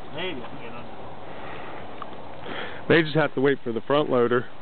Maybe I can get under. They just have to wait for the front loader.